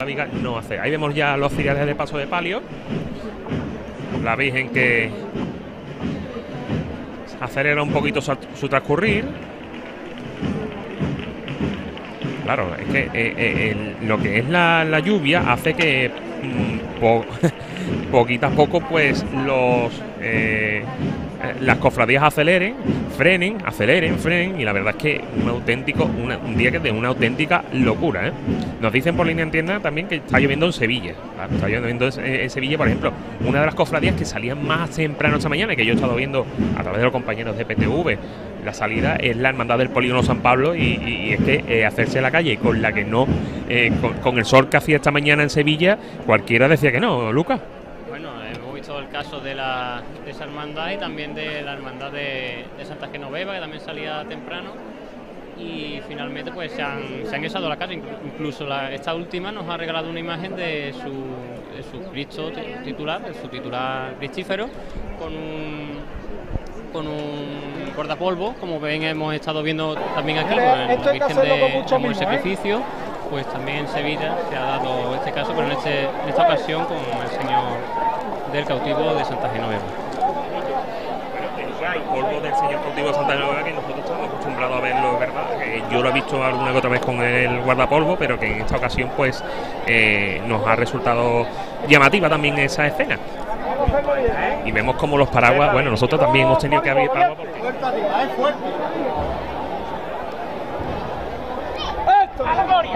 la viga no hace. Ahí vemos ya los ciriales de paso de palio. La Virgen que acelera un poquito su transcurrir. Claro, es que lo que es la lluvia hace que poquito a poco pues las cofradías frenen, y la verdad es que un día que de una auténtica locura, ¿eh? Nos dicen por línea en tienda también que está lloviendo en Sevilla, ¿vale? Está lloviendo en Sevilla, por ejemplo, una de las cofradías que salían más temprano esta mañana, y que yo he estado viendo a través de los compañeros de PTV, la salida es la Hermandad del Polígono San Pablo, y es que hacerse la calle con la que no, con el sol que hacía esta mañana en Sevilla, cualquiera decía que no, Lucas. Bueno, hemos visto el caso de esa hermandad y también de la hermandad de Santa Genoveva, que también salía temprano, y finalmente pues se han echado a la calle. Incluso esta última nos ha regalado una imagen de su Cristo titular, de su titular cristífero, con un guardapolvo, como ven hemos estado viendo también aquí con la Virgen de Amor y Sacrificio. Pues también en Sevilla se ha dado este caso, pero en esta ocasión con el Señor del Cautivo de Santa Genoveva. El polvo del Señor Cautivo de Santa Genoveva, que nosotros estamos acostumbrados a verlo, ¿verdad? Yo lo he visto alguna que otra vez con el guardapolvo, pero que en esta ocasión pues nos ha resultado llamativa también esa escena. Y vemos como los paraguas, bueno, nosotros también hemos tenido que abrir paraguas porque... ¡A la gloria!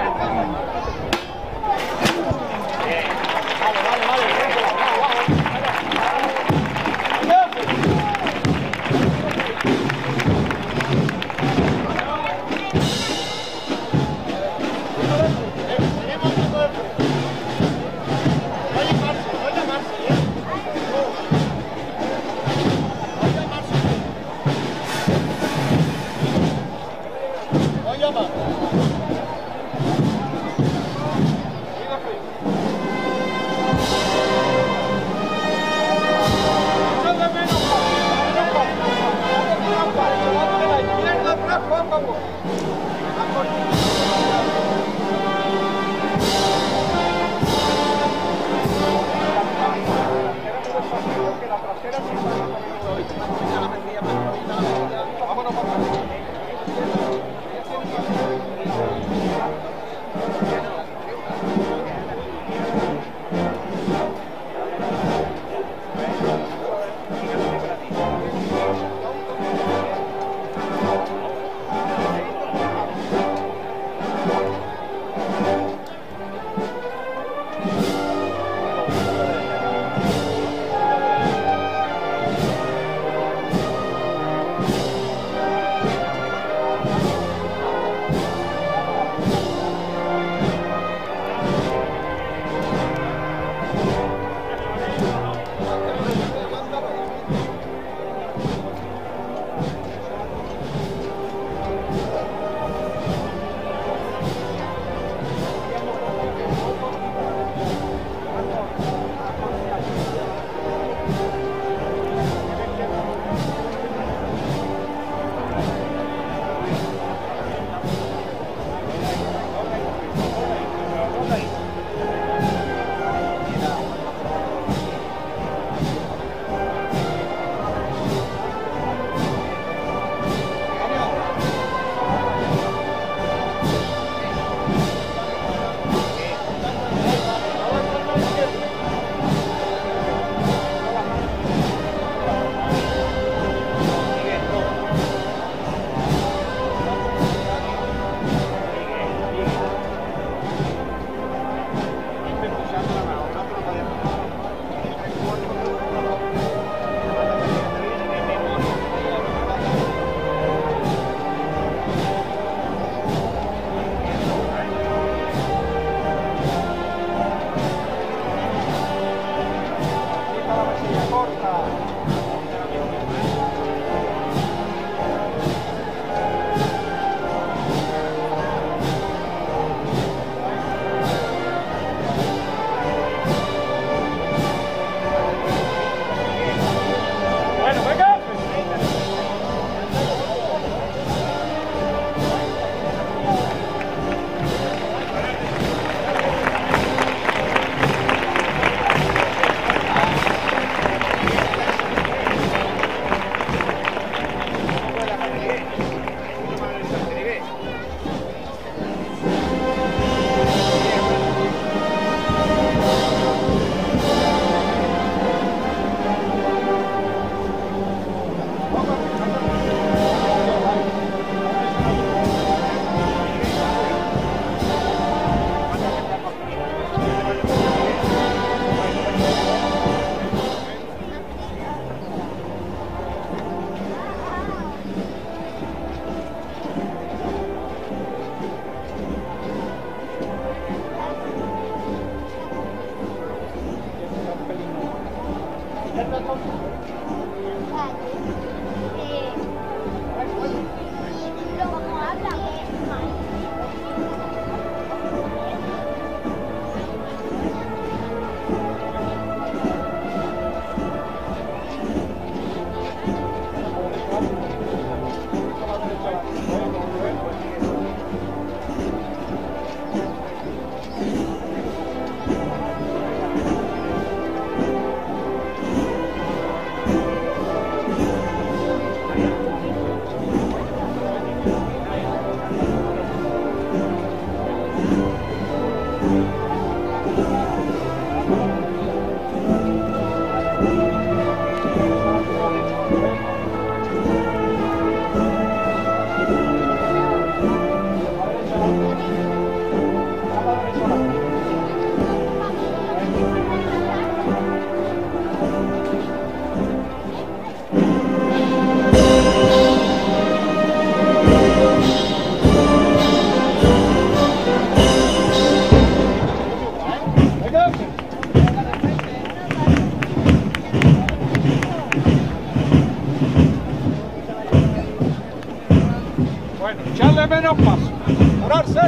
Bueno, echarle menos paso. Pararse.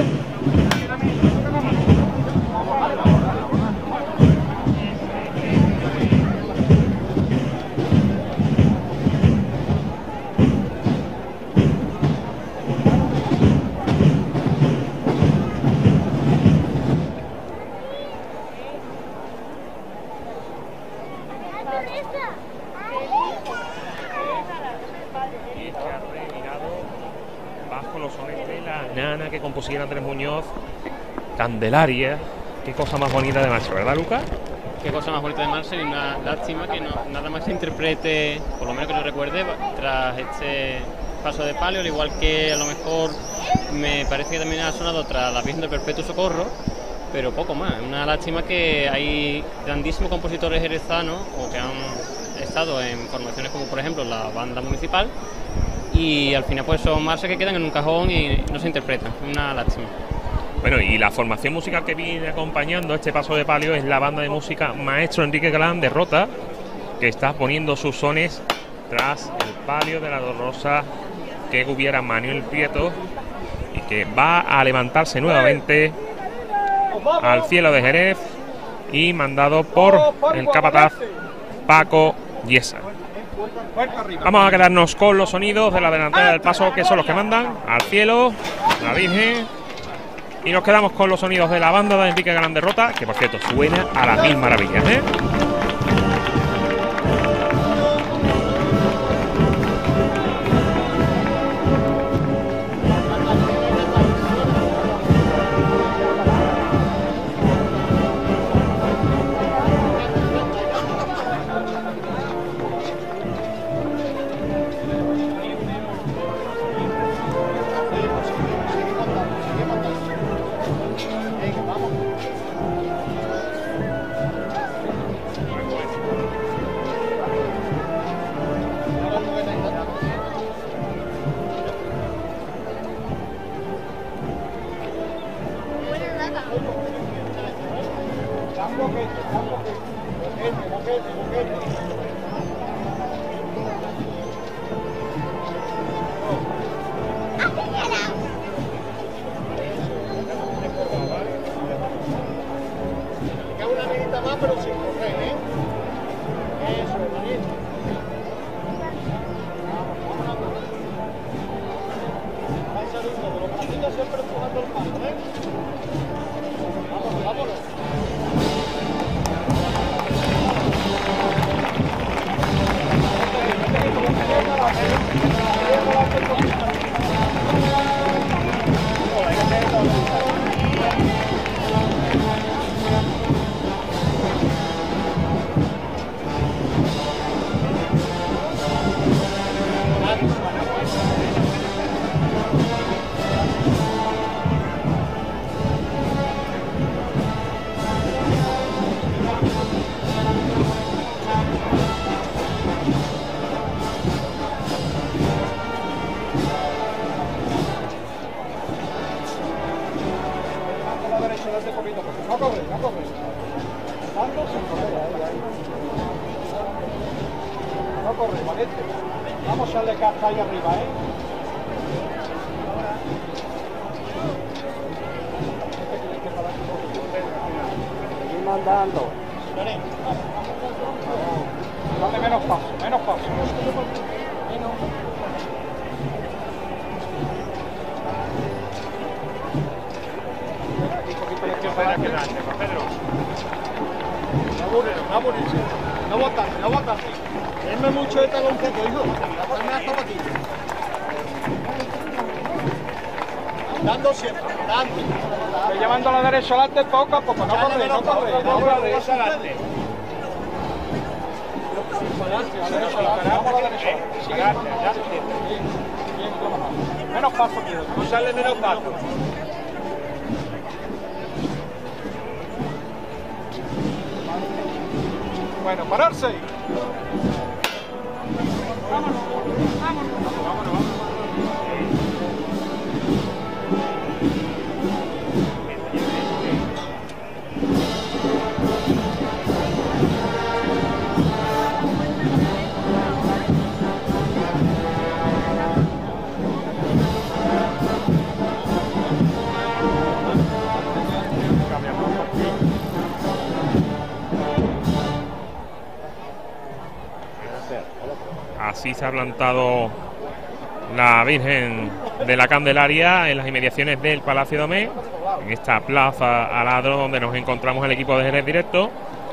Bajo los sones de la nana que compusiera Andrés Muñoz, Candelaria. Qué cosa más bonita de Marcel, ¿verdad, Lucas? Qué cosa más bonita de Marcel, y una lástima que nada más se interprete, por lo menos que lo recuerde, tras este paso de palio, al igual que a lo mejor me parece que también ha sonado tras la Virgen del Perpetuo Socorro, pero poco más. Una lástima que hay grandísimos compositores jerezanos o que han estado en formaciones como por ejemplo la banda municipal, y al final pues son marchas que quedan en un cajón y no se interpretan. Una lástima. Bueno, y la formación musical que viene acompañando este paso de palio es la banda de música Maestro Enrique Galán de Rota, que está poniendo sus sones tras el palio de la dolorosa que hubiera Manuel Prieto, y que va a levantarse nuevamente al cielo de Jerez y mandado por el capataz Paco Yesa. Vamos a quedarnos con los sonidos de la delantera del paso, que son los que mandan al cielo, la Virgen, y nos quedamos con los sonidos de la banda de Enrique Galán de Rota, que por cierto suena a las mil maravillas, ¿eh? Vamos a darle caja ahí arriba, ¿eh? Seguir mandando. Dale menos paso, menos paso. No botarse. Denme mucho de taloncito, hijo. Dame la zapatilla. Dando siempre, dando. Estoy llevando a la derecha adelante poco a poco, no corre, no corre, no corre. Adelante. Menos paso, tío. No sale menos paso. Bueno, pararse. Vámonos, vámonos, vámonos. Así se ha plantado la Virgen de la Candelaria en las inmediaciones del Palacio de Omé, en esta plaza al lado donde nos encontramos el equipo de Jerez Directo.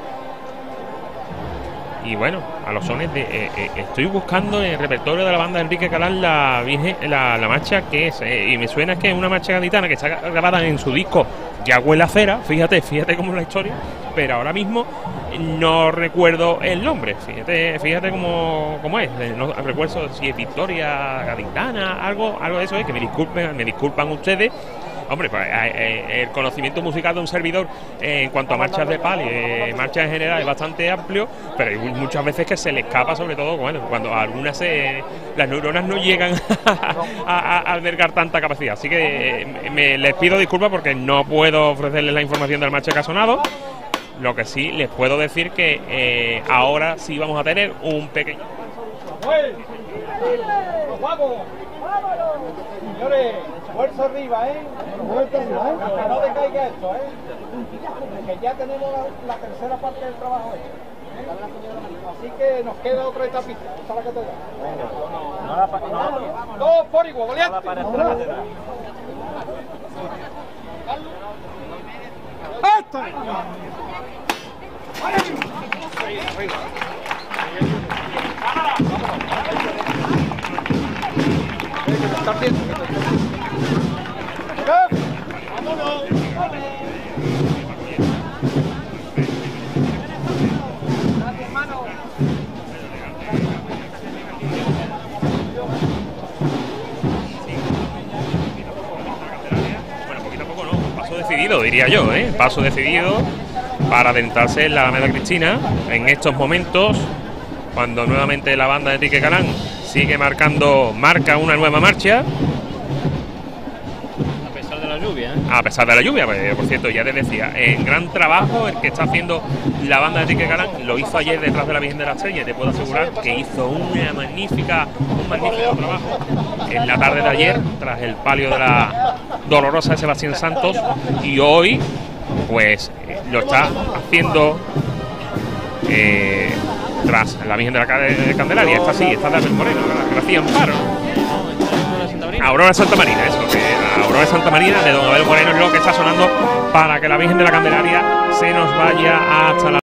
Y bueno, a los sones de estoy buscando en el repertorio de la banda de Enrique Calán la Virgen, la marcha que es, y me suena que es una marcha gaditana que está grabada en su disco Ya huele a cera, fíjate cómo es la historia, pero ahora mismo no recuerdo el nombre, fíjate cómo es, no recuerdo si es Victoria Gaditana, algo de eso es, que me disculpan ustedes. Hombre, pues el conocimiento musical de un servidor en cuanto a marchas de pali, marchas en general, es bastante amplio, pero hay muchas veces que se le escapa, sobre todo cuando algunas las neuronas no llegan a albergar tanta capacidad. Así que les pido disculpas porque no puedo ofrecerles la información del marcha que ha sonado. Lo que sí les puedo decir que ahora sí vamos a tener un pequeño... ¡Vamos! Señores, fuerza arriba, fuerza arriba, que no decaiga esto, que ya tenemos la tercera parte del trabajo hecho. Así que nos queda otra etapita. Esa es la que te da. Dos por igual, valiente. ¡Esto! Bueno, poquito a poco no, paso decidido, diría yo, paso decidido para adentrarse en la Alameda Cristina en estos momentos, cuando nuevamente la banda de Enrique Calán sigue marca una nueva marcha. A pesar de la lluvia, A pesar de la lluvia, pues, por cierto, ya les decía, gran trabajo el que está haciendo la banda de Enrique Calán. Lo hizo ayer detrás de la Virgen de la Estrella, y te puedo asegurar que hizo un magnífico trabajo en la tarde de ayer, tras el palio de la Dolorosa de Sebastián Santos, y hoy pues lo está haciendo tras la Virgen de la Candelaria. Esta sí, esta de Abel Moreno, Gracia Amparo. Aurora Santa Marina, eso, que la Aurora Santa Marina de don Abel Moreno es lo que está sonando para que la Virgen de la Candelaria se nos vaya hasta la